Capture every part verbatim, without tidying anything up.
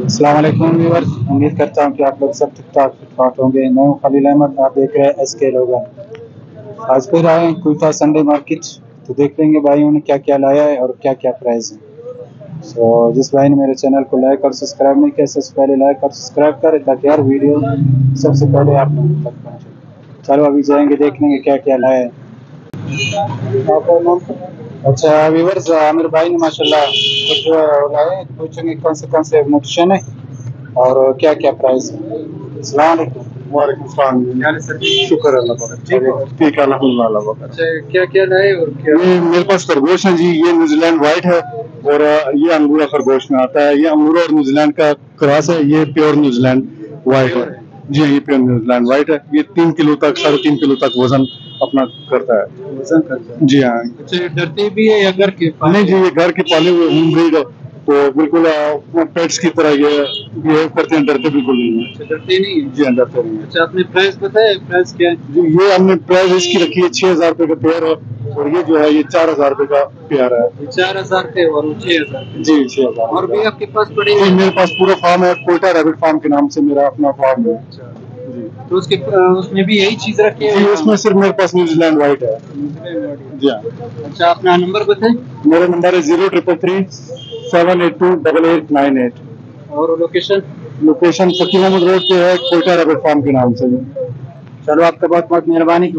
अस्सलाम वालेकुम व्यूअर्स, उम्मीद करता हूँ कि आप लोग सब ठीक ठाक ठीक ठाक होंगे। मैं हूँ खलील अहमद, आप देख रहे हैं एस के लोगन। आज फिर आए हैं कुइटा संडे मार्केट, तो देख लेंगे भाइयों ने क्या क्या लाया है और क्या क्या प्राइस है। सो जिस भाई ने मेरे चैनल को लाइक और सब्सक्राइब नहीं किया, सबसे पहले लाइक और सब्सक्राइब करें ताकि हर वीडियो सबसे पहले आप लोगों तक पहुँचे। चलो अभी जाएंगे, देख लेंगे क्या क्या लाया है। अच्छा व्यूअर्स, आमिर भाई ने माशाल्लाह कुछ लाए, पूछेंगे कौन से कौन से न्यूट्रिशन है और क्या क्या प्राइस है। अस्सलाम वालेकुम। वालेकुम सलाम। शुक्र है अल्लाह का, ठीक है अल्हम्दुलिल्लाह। अच्छा क्या क्या लाए और क्या? ये मेरे पास खरगोश है जी, ये न्यूजीलैंड व्हाइट है और ये अंगूरा खरगोश में आता है। ये अंगूरा और न्यूजीलैंड का क्रॉस है, ये प्योर न्यूजीलैंड व्हाइट है जी। ये प्योर न्यूजीलैंड व्हाइट है। ये तीन किलो तक साढ़े तीन किलो तक वजन अपना करता है। वजन करता है जी हाँ। अच्छा डरते भी है या घर के? नहीं जी, ये घर के पाले हुए होम ब्रीड है, तो बिल्कुल पेट्स की तरह ये बिहेव करते हैं, डरते बिल्कुल नहीं है। अच्छा डरते नहीं है? जी हाँ, डरते नहीं है। अच्छा आपने प्राइस बताया, प्राइस क्या है? जी ये हमने प्राइस इसकी रखी है छह हजार रुपए का पेयर है, और ये जो है ये चार हजार रुपए का पेयर है। चार हजार के और छह हजार? जी छह हजार। और भी आपके पास पड़े? जी मेरे पास पूरा फार्म है, कोयटा रैबिट फार्म के नाम से मेरा अपना फार्म है। जी तो उसके उसमें भी यही चीज रखी है? जी उसमें सिर्फ मेरे पास न्यूजीलैंड व्हाइट है। जी हाँ। अच्छा अपना नंबर बताएं। मेरा नंबर है zero triple three seven eight two double eight nine eight. और location? Location Fakir Ahmed road पे है, कोयटा रैबिट फार्म के नाम से। चलो आपका बहुत बहुत मेहरबानी।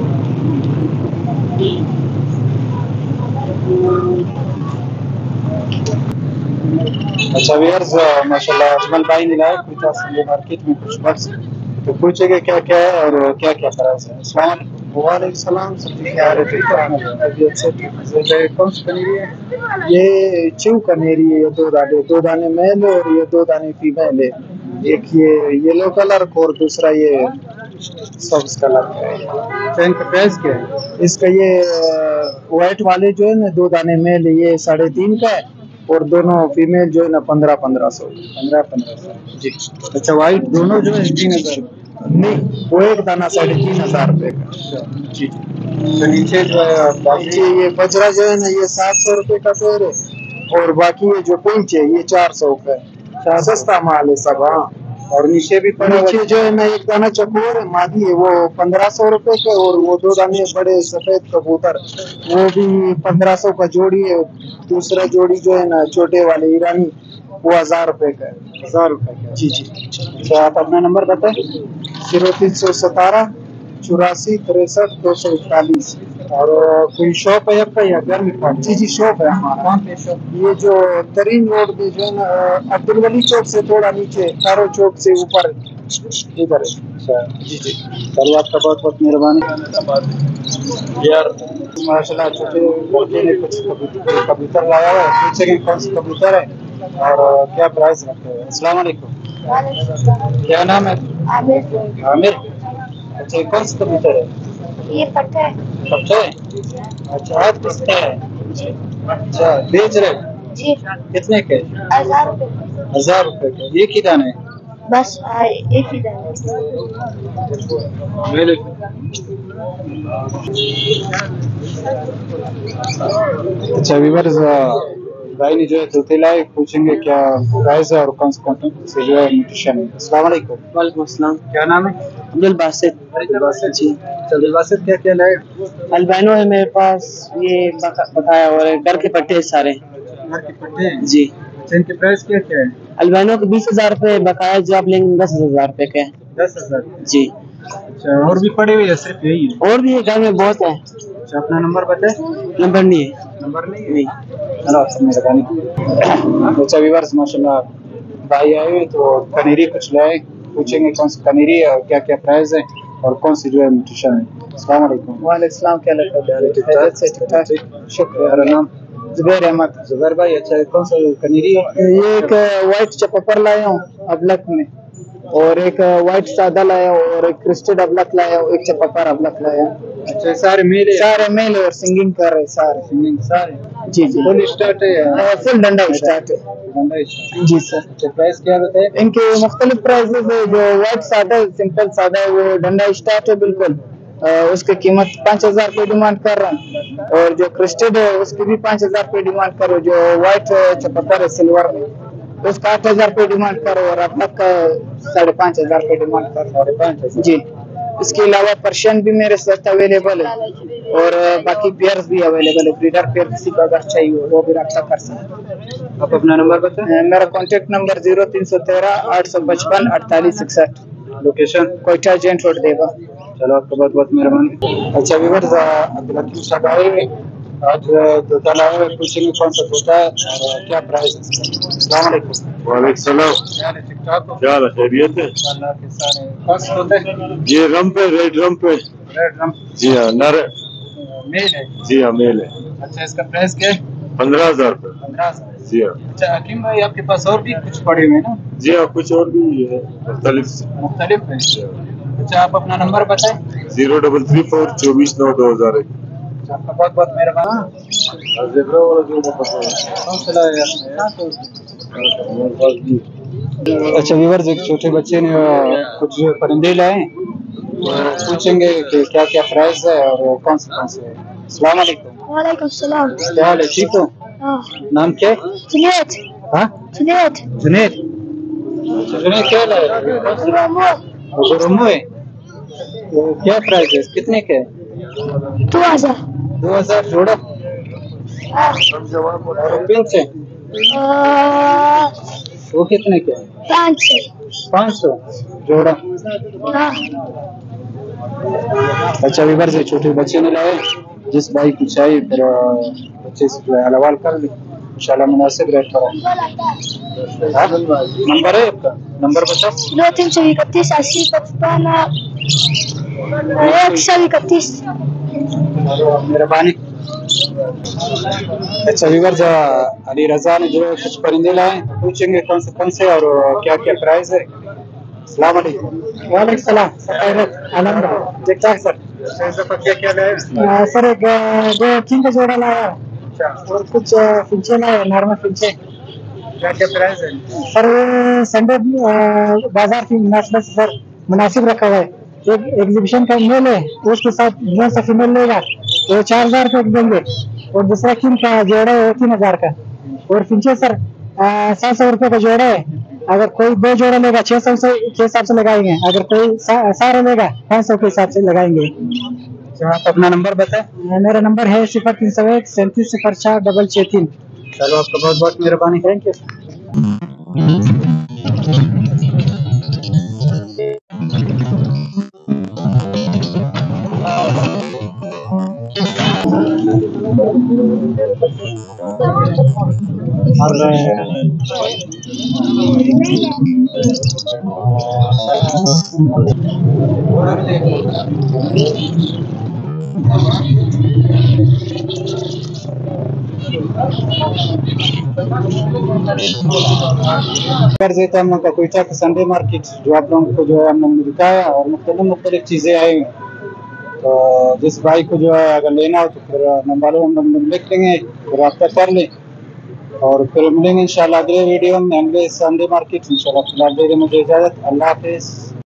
अच्छा व्यूअर्स, माशाल्लाह अजमल भाई ने लाया कुछ संडे मार्केट में कुछ बक्स, तो पूछेंगे क्या क्या है और क्या क्या प्राइस है। अस्सलाम वालेकुम। वालेकुम सलाम। कौन सी पनीर है? ये चिव कनेरी है, ये दो दाने दो दाने मेल और ये दो दाने फीमेल है। एक ये येलो कलर और दूसरा ये सब्ज कलर का है। चैन का प्राइस क्या है? इसका ये व्हाइट वाले जो है ना दो दाने मेल, ये साढ़े तीन का है और दोनों फीमेल जो है ना पंद्रह पंद्रह सौ पंद्रह पंद्रह सौ जी। अच्छा वाइट दोनों जो है तीन हजार? नहीं, वो एक दाना साढ़े तीन हजार रुपये का जी। तो नीचे जो है बाकी ये बजरा जो है ना ये सात सौ रुपये का पेड़ है और बाकी ये जो पिंच है ये चार सौ का है। सस्ता माल है सब। हाँ, और नीचे भी पड़ा नीचे जो है ना एक दाना चकोर है मादी है, वो पंद्रह सौ रुपये का, और वो दो दाने बड़े सफेद कबूतर वो भी पंद्रह सौ का जोड़ी है। दूसरा जोड़ी जो है ना छोटे वाले ईरानी वो हजार रुपये का है। हजार रुपए का? जी जी। अच्छा आप अपना नंबर बताएं। जीरो तीन सौ सतारह चौरासी तिरसठ दो सौ इकतालीस। और कोई शॉप है आपका या घर में पास? जी जी शॉप है हमारा। कौन सी शॉप? ये जो तरीन रोड पे जो है ना अब्दुल वली चौक से थोड़ा नीचे, तारो चौक से ऊपर इधर है। अच्छा जी जी। चलो आपका बहुत बहुत मेहरबानी यार। माशाल्लाह छोटे लड़के ने कुछ कबूतर कबूतर लाया हुआ है, पूछेंगे कौन सा कबूतर है और क्या प्राइस रखे हैं। अस्सलाम वालेकुम। क्या नाम है? आमिर। आमिर। अच्छा कौन सा कबूतर है? ये पट्टा है। पट्टा है? अच्छा आज किसका है? अच्छा बेच रहे हो? जी। कितने के? हजार रुपए। हजार रुपए के एक ही दाने? बस आ, एक ही दाना। अच्छा व्यूअर्स, भाई ने जो है तोते लाए, पूछेंगे क्या प्राइस है और कौन सा कौन से जो है न्यूट्रिशन है। अस्सलाम वालेकुम। वालेकुम अस्सलाम। क्या नाम है? अब्दुल बासित। अब्दुल बासित जी। अब्दुल बासित क्या क्या लाए? अल्बाइनो है मेरे पास, ये बताया, और घर के पट्टे सारे। घर के पट्टे हैं जी। इनके प्राइस क्या क्या है? अल्बाइनो के बीस हजार रुपए बकाया, जो आप लेंगे दस हजार रुपए के। दस हजार जी। अच्छा और भी पड़े हुए हैं सिर्फ यही है? और भी घर में बहुत है। अच्छा अपना नंबर बताए। नंबर नहीं है। नंबर नहीं है? नहीं। चलो आपसे मेहरबानी। अच्छा व्यूअर्स, माशाल्लाह भाई आए हुए तो पनीरी कुछ लाए, पूछेंगे कौन सी पनीरी है और क्या क्या प्राइस है और कौन सी जो है न्यूट्रिशन है। अस्सलाम वालेकुम। वालेकुम सलाम। क्या लगता है? ठीक ठाक। शुक्र। मेरा नाम जुबैर अहमद। जुबैर भाई। अच्छा कौन सा पनीरी है? ये एक व्हाइट चपपर लाया हूँ अबलक में, और एक व्हाइट सादा लाया हूँ, और एक क्रिस्टेड अबलक लाया हूँ, एक चपपर अबलक लाया हूँ। अच्छा सारे मेले? सारे मेल और सिंगिंग कर रहे सारे। सिंगिंग सारे? जी जी। फुल स्टार्ट है? फुल डंडा स्टार्ट है। डंडा स्टार्ट जी सर। अच्छा प्राइस क्या बताए? इनके मुख्तलिफ प्राइसेस है। जो व्हाइट सादा सिंपल सादा है वो डंडा स्टार्ट है बिल्कुल, उसकी कीमत पाँच हजार रुपये डिमांड कर रहा हूँ, और जो क्रिस्टेड है उसकी भी पाँच हजार रुपये डिमांड करो, जो व्हाइट चपत्तर है सिल्वर में उसका आठ हजार रुपये डिमांड कर और अब तक साढ़े पाँच हजार रुपये डिमांड कर। साढ़े पाँच हजार जी। इसके अलावा पर्शियन भी मेरे साथ अवेलेबल है और बाकी पेयर्स भी अवेलेबल है। ब्रीडर पेयर किसी का अगर चाहिए वो भी रब्ता कर सकते हैं। आप अपना नंबर बताएं। मेरा कॉन्टेक्ट नंबर जीरो तीन सौ तेरह आठ सौ पचपन अड़तालीस इकसठ। लोकेशन कोयटा जेंट रोड देवा। चलो आपका बहुत बहुत मेहरबानी। अच्छा व्यूअर्स, अब्दुल हकीम साहब आए आज तोता लाए हुए, पूछेंगे कौन सा तोता है और क्या प्राइस है इसका। अस्सलाम वालेकुम। वालेकुम सलाम। क्या हाल है, ठीक ठाक हो? क्या हाल है, खैरियत है? अल्लाह के सारे। कौन सा तोता है? ये रंप है, रेड रंप है। Red rump. जी हाँ, नर है। मेल है? जी हाँ, मेल है। अच्छा, इसका प्राइस क्या है? पंद्रह हजार रुपये। पंद्रह हजार। जी हाँ। अच्छा हकीम भाई, आपके पास और भी कुछ पड़े हुए हैं ना? जी हाँ, कुछ और भी है, मुख्तलिफ मुख्तलिफ है। अच्छा, आप अपना नंबर बताएं। जीरो डबल थ्री फोर चौबीस नौ दो हजार एक। आपका बहुत बहुत मेहरबानी। अच्छा व्यूअर्स, एक छोटे बच्चे ने कुछ परिंदे लाए, तो पूछेंगे कि क्या क्या प्राइस है और कौन से कौन से है। अस्सलाम वालेकुम। वालेकुम सलाम। क्या हाल है, ठीक हो? हाँ। नाम क्या है? जुनेद। हाँ, जुनेद। जुनेद। जुनेद क्या लाए? गुरुमो है। तो क्या प्राइस है, कितने के है? दो हजार। दो हजार जोड़ा। और पिंच है वो कितने के है? पाँच सौ। पाँच सौ जोड़ा। हाँ। अच्छा व्यूअर्स, ये छोटे बच्चे ने लाए, जिस भाई को चाहिए फिर बच्चे से जो है हलवाल कर ले इंशाल्लाह, मुनासिब रेट पर। नंबर है आपका, नंबर बताओ। दो तीन सौ इकतीस अस्सी पचपन एक सौ इकतीस। मेहरबानी। अच्छा व्यूअर्स, अली रजा ने जो कुछ परिंदे लाए, पूछेंगे कौन से कौन से और क्या क्या प्राइस है। अस्सलाम वालेकुम। वालेकुम सलाम। अलहमदुलिल्लाह ठीक ठाक सर। क्या क्या लाए? सर एक दो तीन का जोड़ा लाया और कुछ फिंचे लाए, नॉर्मल फिंचे। क्या क्या प्राइस है? सर वो संडे बाजार की मुनासिबत से सर मुनासिब रखा हुआ है। एक एग्जीबिशन का मेल है, उसके साथ जो सा फीमेल लेगा वो चार हजार का देंगे और दूसरा किन का जोड़ा है तीन हजार का। और फिंचे सर सात सौ रुपये का जोड़ा है। अगर कोई दो जोड़ा लेगा छह सौ से के हिसाब से लगाएंगे, अगर कोई सा, सारा लेगा पाँच सौ के हिसाब से लगाएंगे। आप अपना नंबर बताएं। मेरा नंबर है सिफर तीन सौ एक सैंतीस सिफर चार डबल छः तीन। चलो आपका बहुत बहुत मेहरबानी। Thank you. कर देता हम लोग का कोयटा का संडे मार्केट, जो आप लोगों को जो है हम लोग ने दिखाया और मुख्तलिफ मुख्तलिफ चीज़ें आई। तो जिस भाई को जो है अगर लेना हो तो फिर नंबर हम लोग लिख लेंगे, फिर रब्ता कर लें और फिर मिलेंगे इंशाल्लाह अगले वीडियो में, अगले संडे मार्केट इंशाल्लाह। फिलहाल दे दें मुझे इजाज़त। अल्लाह हाफिज़।